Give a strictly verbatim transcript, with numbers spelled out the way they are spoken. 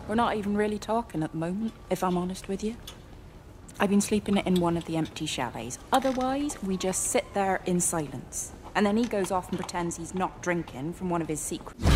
We're not even really talking at the moment, if I'm honest with you. I've been sleeping in one of the empty chalets. Otherwise, we just sit there in silence. And then he goes off and pretends he's not drinking from one of his secrets.